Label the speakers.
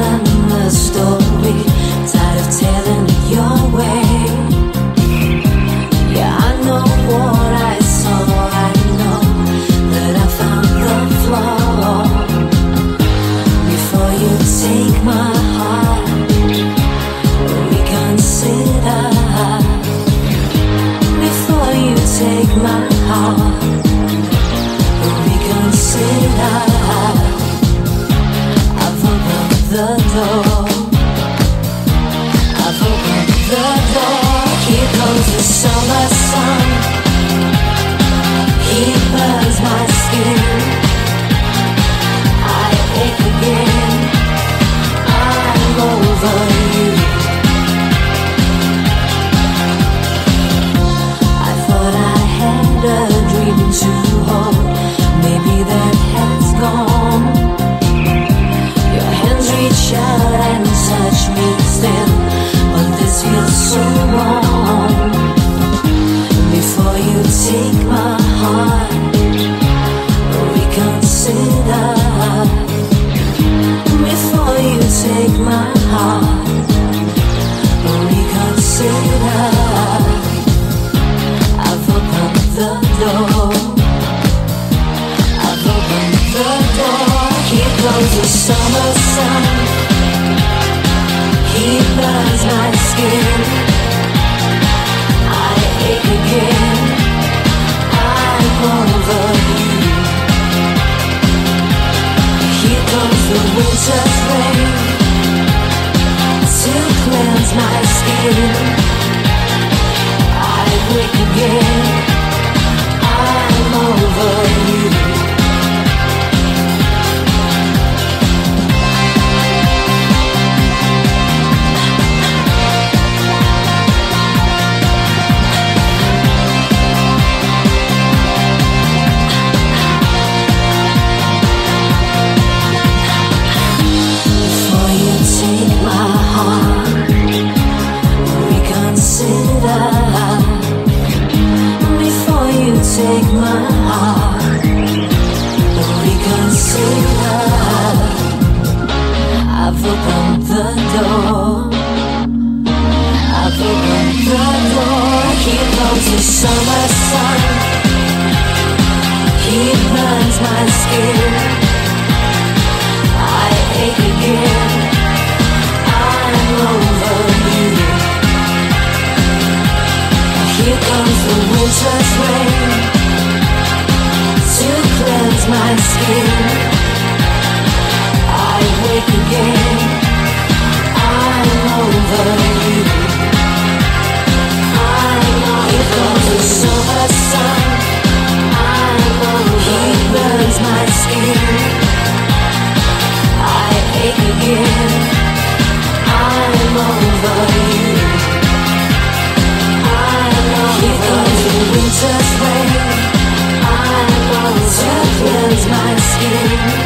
Speaker 1: telling the story, tired of telling it your way. Yeah, I know what I saw, I know that I found the flaw. Before you take my heart, reconsider. Before you take my heart, reconsider. I've opened the door, I've opened the door. Here comes the summer sun, he burns my skin. I ache again, I'm over you. I thought I had a dream to hold, maybe that has gone. Your hands reach out and touch me still, but this feels so wrong. Before you take my heart, reconsider. Before you take my heart, reconsider. I've opened the door, I've opened the door. Here comes the summer sun, he burns my skin. I ache again, I'm over you. Here comes the winter's rain to cleanse my skin. I wake again, I'm over you. Before you take my heart, reconsider. Before you take my heart, reconsider. I've opened the door, I've opened the door. Here comes the summer sun, he burns my skin. I ache again, I'm over you. Here comes the winter's rain to cleanse my skin. I wake again, I'm over you. Here comes the summer sun, he burns my skin. I ache again, I'm over you. Here comes the winter's rain to cleanse my skin.